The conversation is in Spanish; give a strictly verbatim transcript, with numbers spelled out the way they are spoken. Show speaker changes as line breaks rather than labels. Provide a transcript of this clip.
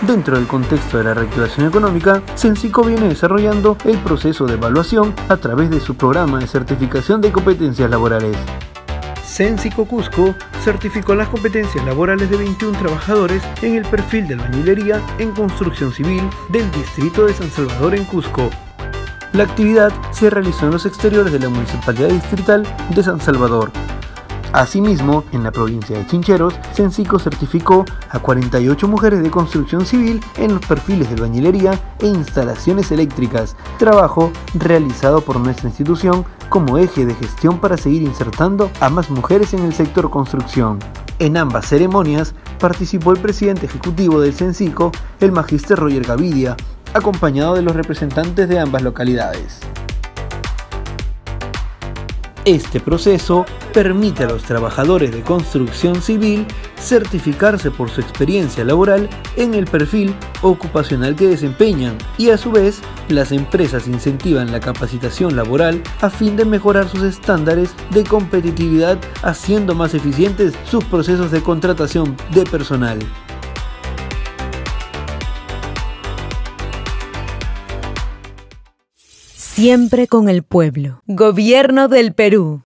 Dentro del contexto de la reactivación económica, Censico viene desarrollando el proceso de evaluación a través de su programa de certificación de competencias laborales. Censico Cusco certificó las competencias laborales de veintiún trabajadores en el perfil de albañilería en construcción civil del distrito de San Salvador en Cusco. La actividad se realizó en los exteriores de la Municipalidad Distrital de San Salvador. Asimismo, en la provincia de Chincheros, Censico certificó a cuarenta y ocho mujeres de construcción civil en los perfiles de albañilería e instalaciones eléctricas, trabajo realizado por nuestra institución como eje de gestión para seguir insertando a más mujeres en el sector construcción. En ambas ceremonias participó el presidente ejecutivo del Censico, el magíster Roger Gavidia, acompañado de los representantes de ambas localidades. Este proceso permite a los trabajadores de construcción civil certificarse por su experiencia laboral en el perfil ocupacional que desempeñan y a su vez las empresas incentivan la capacitación laboral a fin de mejorar sus estándares de competitividad, haciendo más eficientes sus procesos de contratación de personal.
Siempre con el pueblo. Gobierno del Perú.